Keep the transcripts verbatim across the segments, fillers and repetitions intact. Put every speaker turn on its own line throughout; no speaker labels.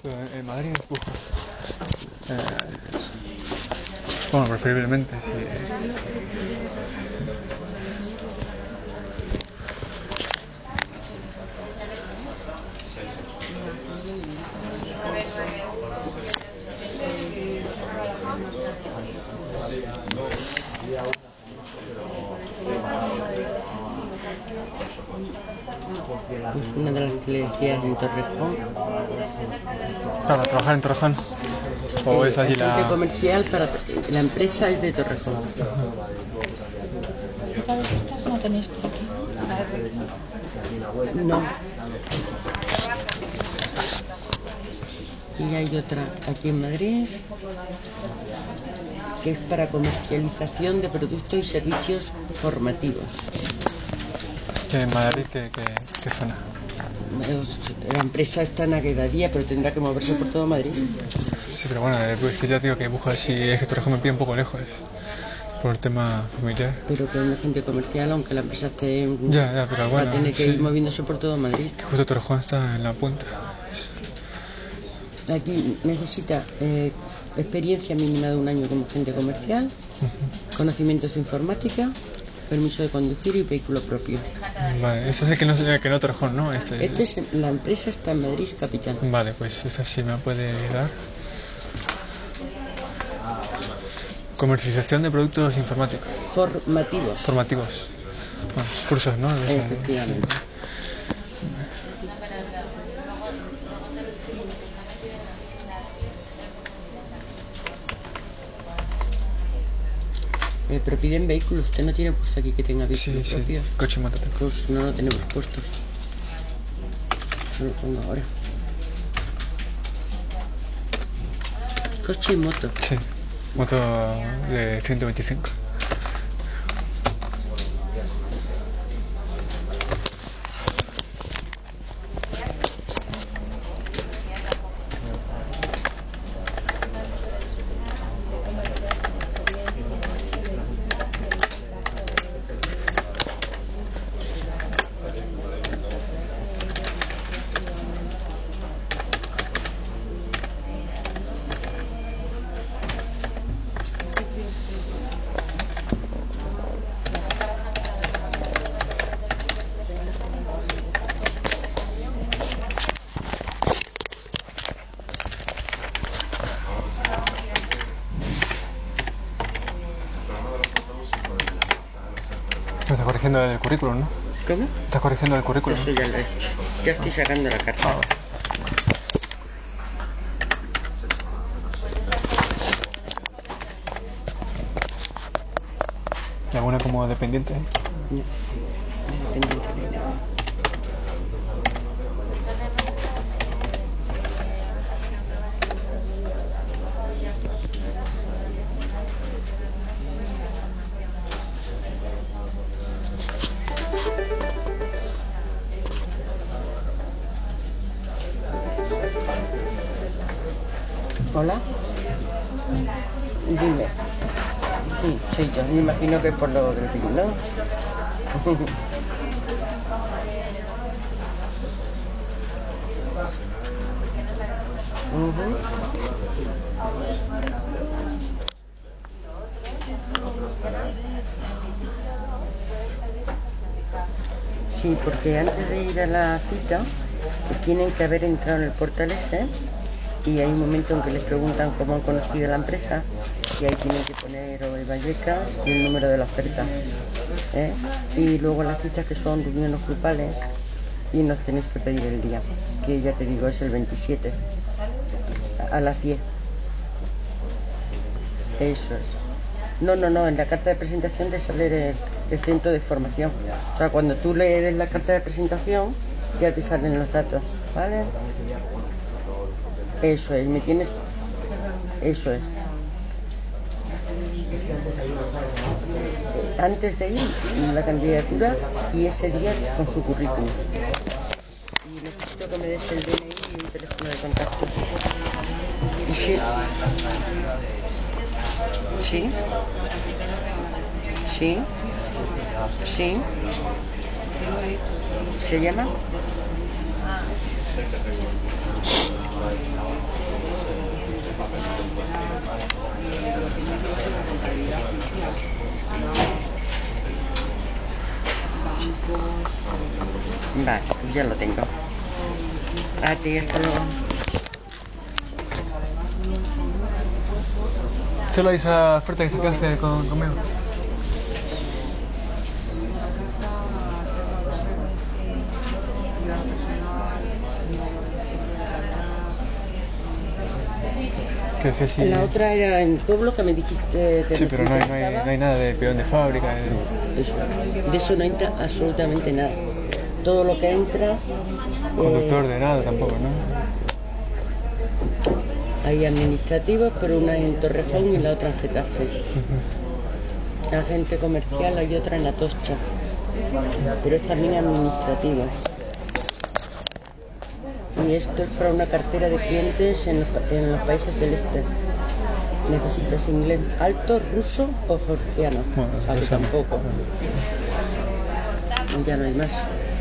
Pero en Madrid busco. Eh, bueno, preferiblemente, sí.
Pues una de las que le decías en Torrejón.
Para trabajar en Torrejón. ¿O es allí la...?
Comercial para la empresa es de Torrejón.
¿Estas no tenéis por aquí?
No. Y hay otra aquí en Madrid que es para comercialización de productos y servicios formativos.
¿Que en Madrid qué, qué, qué zona?
La empresa está en Aguedadía, pero tendrá que moverse por todo Madrid.
Sí, pero bueno, pues ya digo que busco si es que Torrejón me pide un poco lejos por el tema familiar.
Pero que hay una gente comercial, aunque la empresa esté...
Ya, ya, pero bueno...
va a tener que
sí.
ir moviéndose por todo Madrid.
Que justo Torrejón está en la punta.
Aquí necesita eh, experiencia mínima de un año como agente comercial, uh-huh. Conocimientos de informática, permiso de conducir y vehículo propio.
Vale, este es el que no sería que no Torrejón, ¿no? Este,
este es, la empresa está en Madrid capital.
Vale, pues esta sí me puede dar. Comercialización de productos informáticos.
Formativos.
Formativos. Bueno, cursos, ¿no?
Efectivamente. Eh, pero piden vehículos. Usted no tiene puesto aquí que tenga vehículos
sí,
propios.
Sí, coche y moto.
Pues no lo tenemos puestos. No lo pongo ahora. Coche y moto.
Sí, moto de ciento veinticinco. Estás corrigiendo el currículum, ¿no?
¿Cómo?
Estás corrigiendo el currículum.
Eso ya lo he hecho. Ya estoy sacando la carta.
Ah, vale. ¿Y alguna como dependiente?
No, dependiente de nada. Hola. Dime. Sí, soy yo. Me imagino que es por lo del ring, ¿no? uh-huh. Sí, porque antes de ir a la cita tienen que haber entrado en el portal ese. Y hay un momento en que les preguntan cómo han conocido la empresa y ahí tienen que poner o el Vallecas y el número de la oferta, ¿eh? Y luego las fichas que son reuniones grupales y nos tenéis que pedir el día, que ya te digo es el veintisiete a las diez. Eso es. No, no, no, en la carta de presentación te sale el, el centro de formación. O sea, cuando tú lees la carta de presentación ya te salen los datos, ¿vale? Eso es, me tienes... Eso es. Antes de ir, la candidatura y ese día con su currículum. Y necesito que me des el D N I y un teléfono de contacto. ¿Y sí? ¿Sí? ¿Sí? ¿Sí? ¿Se llama? Vale, pues ya lo tengo. A ti, hasta luego.
Solo hay esa oferta que sacaste con, conmigo. ¿Qué decías si...
La otra era en pueblo que me dijiste que
Sí,
me
pero no hay, no, hay,
interesaba.
no hay nada de peón de fábrica. De...
Eso, de eso no entra absolutamente nada. Todo lo que entra...
Conductor
eh,
de nada tampoco, ¿no?
Hay administrativos, pero una en Torrejón y la otra en Getafe. Uh-huh. Agente comercial hay otra en La Toscha, pero es también administrativo. Y esto es para una cartera de clientes en los, en los países del este. Necesitas inglés alto, ruso o georgiano.
Bueno,
a que
eso
tampoco. Ya no hay más.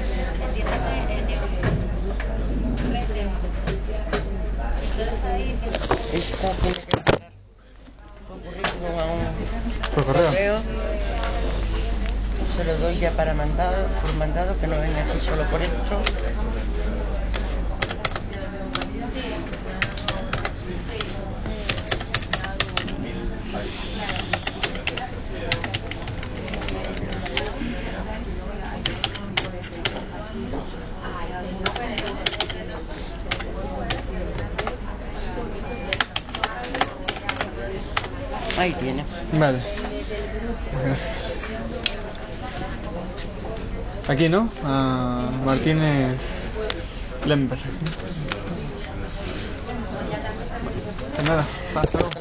Esta tiene que mandar su currículum a un
¿Por correo?
correo. Se lo doy ya para mandado, por mandado, que no venga aquí solo por esto. Ahí tiene.
Vale. Gracias. Aquí, ¿no? A Martínez Lemberg. De nada. Hasta luego.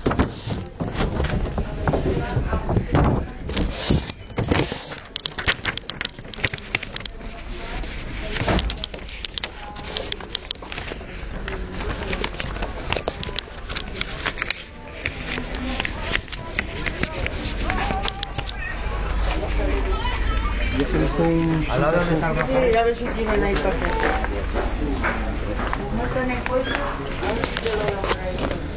Al lado de esta
Sí, a ver si tienen ahí papel. No